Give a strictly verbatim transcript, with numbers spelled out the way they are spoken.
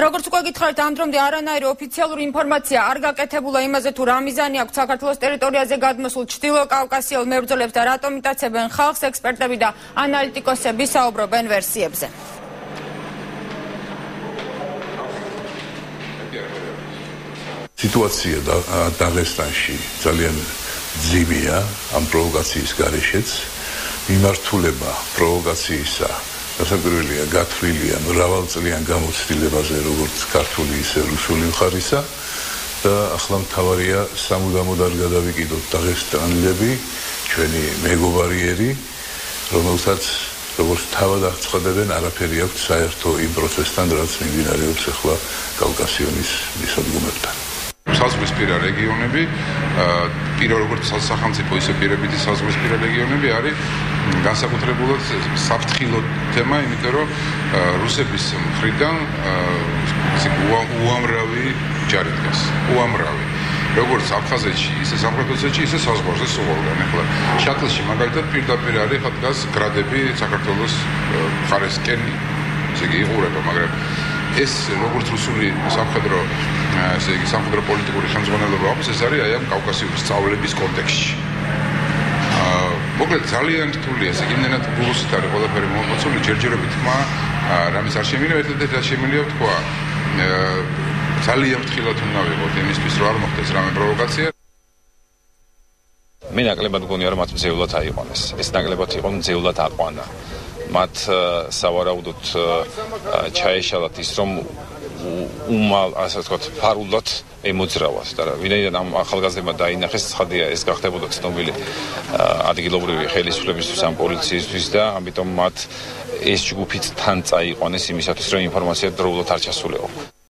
როგორც უკვე გითხარით, ამ დრომდე არანაირი ოფიციალური ინფორმაცია არ გაკეთებულა იმაზე, თუ რა მიზანი აქვს საქართველოს ტერიტორიაზე გადმოსულ ჩრდილო კავკასიელ მებრძოლებს და რატომ იტაცებენ ხალხს. ექსპერტები და ანალიტიკოსები საუბრობენ ვერსიებზე. Სიტუაცია დაღესტანში ძალიან ძიმია ამ პროვოკაციის გარეშეც. მიმართულება პროვოკაციისა დასაკვირველია გათვლილია მრავალწლიან გამოცდილებაზე, როგორც ქართული ისე რუსული მხარისა და ახლა მთავარია სამუდამოდ არ გადავიკიდოთ დაღესტანელები, ჩვენი მეგობარიერი, რომელსაც როგორც თავად აღწყვეტებენ, არაფერი აქვს საერთო იმ პროცესთან, რაც მიმდინარეობს ახლა კავკასიონის მისადგომებთან. საზღვრისპირა რეგიონები, პირა როგორც სახელმწიფო, ისე პირებითი საზღვრისპირა რეგიონები არის განსაკუთრებულად საფრთხილო თემა, იმიტომ რომ რუსების მხრიდან უამრავი ჯარი დგას, უამრავი. როგორც აფხაზეთში, ისე სამხრეთ ოსეთში, ისე საზღვარზე სულგან. ახლა შატლში მაგალითად პირდაპირ არის ხა დგას გრადები საქართველოს მხარესკენ, ესე იგი იღურება, მაგრამ ეს როგორც რუსული სამხედრო, ესე იგი სამხედრო პოლიტიკური ხელმძღვანელობა აქვს, ეს არის აი ამ კავკასიური სწავლების კონტექსტში. აა მოკლედ ძალიან რთულია, ესე იგი იმდენად გულოსით არის ყველაფერი მომწონილი, ჯერჯერობით თქმა, რამის არ შემიძლია, ერთადერთი რაც შემიძლია თქვა, ძალიან ფრთხილად უნდა ვიყოთ იმისთვის, რომ არ მოხდეს რამე პროვოკაცია. მე ნაკლებად მგონია, რომ მათ მძევლად აიყვანეს. ეს ნაკლებად იყო მძევლად აყვანა. მათ სავარაუდოდ ჩაეშალათ ის, რომ უმალ, ასე ვთქვათ, ფარულად ემოძრავათ და ვინაიდან ამ ახალგაზრდებმა დაინახეს, ცხადია ეს გახდებოდა ცნობილი ადგილობრივი ხელისუფლებისთვის, ამ პოლიციისთვის და ამიტომ მათ ეს ჯგუფიც თან წაიყვანეს იმისათვის, რომ ინფორმაცია დროულად არ ჩასულიყო.